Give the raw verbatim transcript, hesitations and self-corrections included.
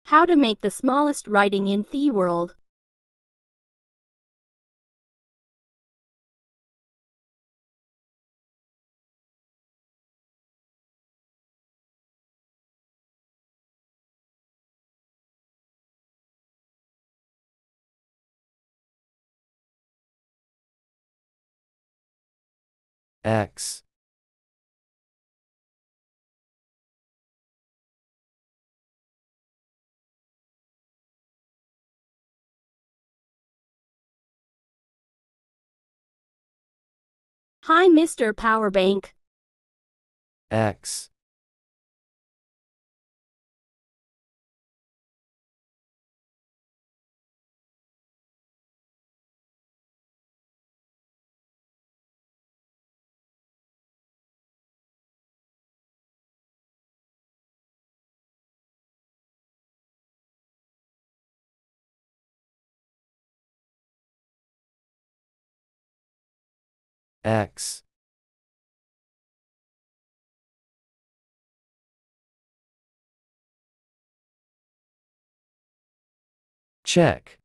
How to make the smallest writing in the world. X. Hi, Mister Powerbank. X. X. Check.